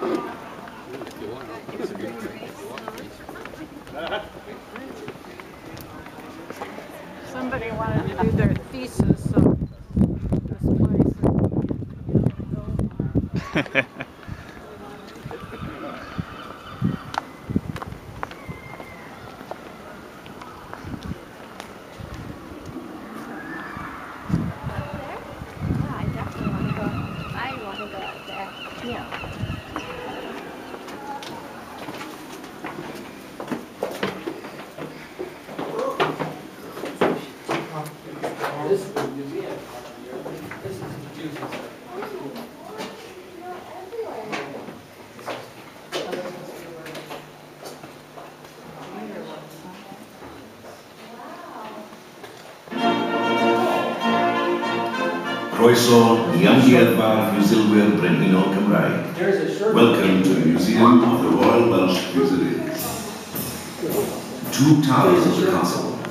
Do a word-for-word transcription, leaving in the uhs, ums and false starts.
Somebody wanted to do their thesis on this place. Croeso i Amgueddfa Ffusilwyr Brenhinol Cymraeg. Welcome to the Museum of the Royal Welsh Fusiliers. Two towers of the castle